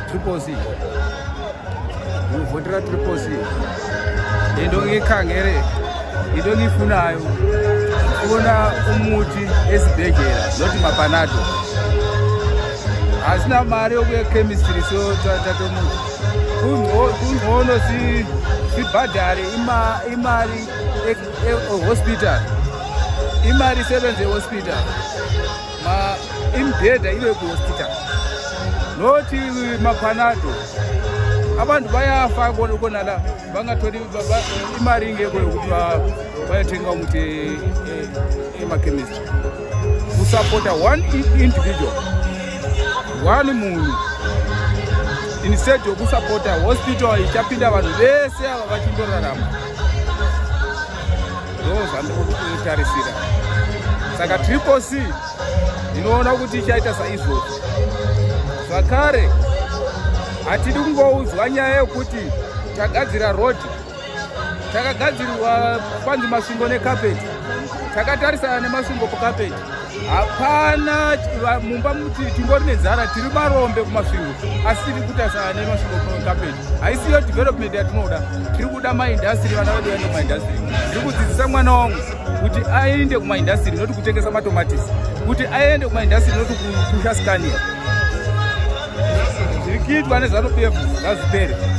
triple C. Votera triple C. Indongi kangere. Indongi funayo. Kuna umuti esibhedlela not mapanado. Asina mari okuye chemistry so tatomuti. Kungono sibhadhare imari hospital. Imari sebenze hospital. Imbhedha iwe ku hospital. Not mapanado. Abantu bayafa kona la bangatholi imari ngeke ukuthi bayathenga umuthi emakhemisi. Usupporta one individual, one munhu, instead yokusupporta hospital ichapinda abantu bese ava vachindorarama. Ndozvandikutarisira. Saka triple C ndinoona kuti ichaita saizvozvo. Zvakare hatidi kungoudzwa nyaya yekuti tagadzira road, takagadzirirwa kwanzi masvingo nekapeti, takatarisana nemasvingo pakapeti. Hapana mumba muti tingori nenzara tiri marombe kumasvingo asi tiri kutarisana nemasvingo pakapeti. Haisiyo development yatinoda. Tiri kuda maindastry, vana vedu vaende kumaindastry. Tiri kudzidzisa mwana wangu kuti aende kumaindastry noti kutengesa matomatisi, kuti aende kumaindastry noti kupusha scania. Zviri kuitwa nezvaNOPF ngazvipere.